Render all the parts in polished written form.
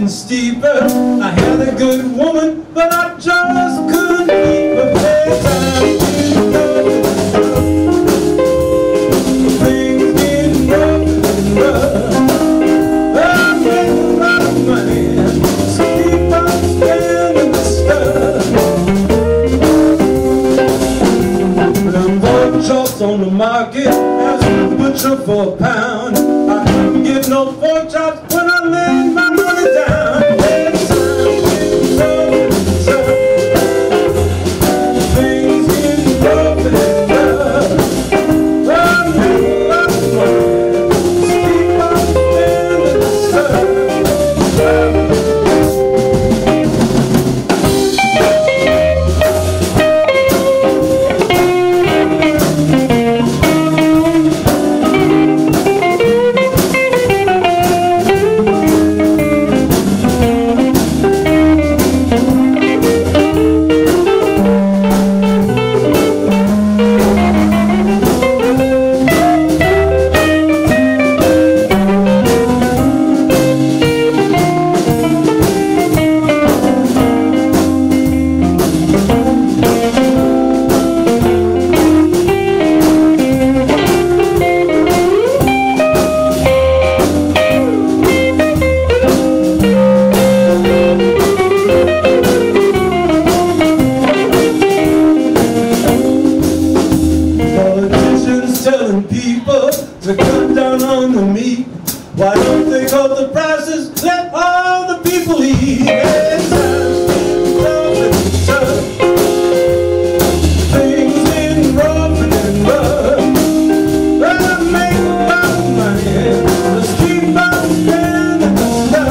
getting steeper. I had a good woman, but I just couldn't keep her bedtime. Things getting rough and rough. I'm making a lot of money, so keep on spending the stuff. Them pork chops on the market, ask the butcher for a pound. I couldn't get no pork chops when I laid my money down. Things getting rough and rough. I'm making a lot of money, so keep on spending the stuff. Telling people to cut down on the meat. Why don't they cut the prices? Let all the people eat. It's tough and tough. Things getting rough and rough. But I make a lot of money. Let's keep on spending the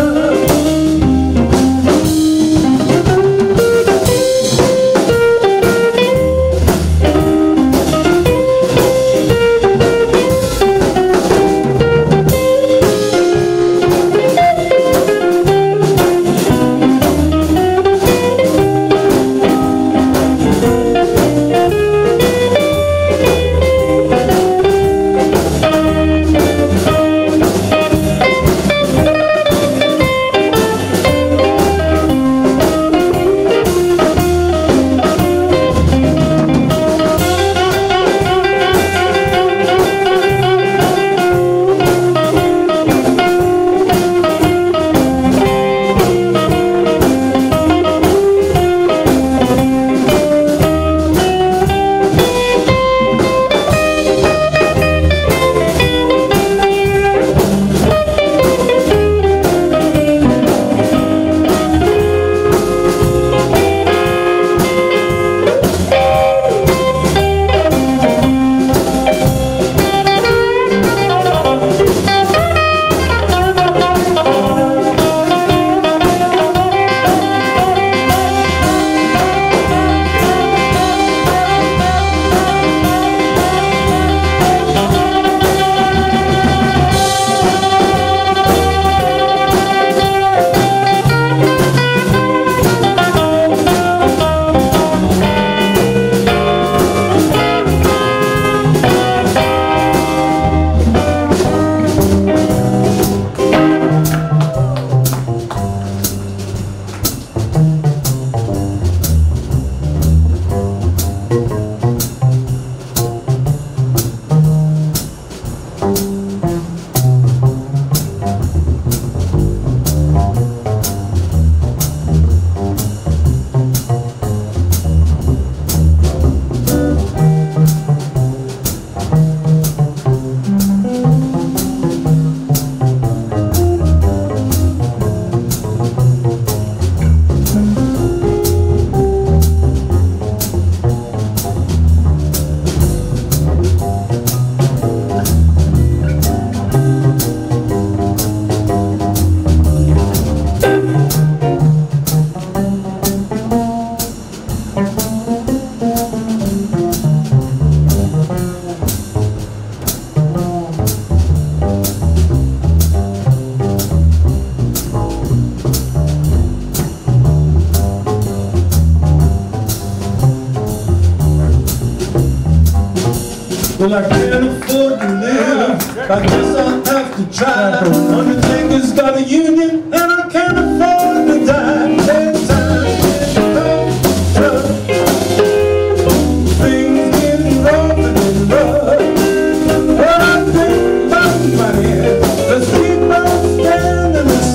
Well, I can't afford to live. I guess I'll have to try. Undertaker's got a union, and I can't afford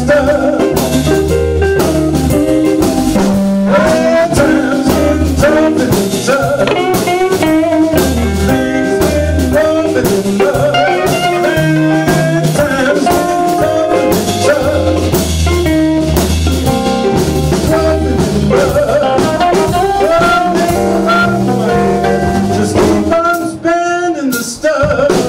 stuff. Bad times getting tough and tough. Things getting rough and rough. Bad times getting tough and tough. Rough and rough. Just keep on spending the stuff.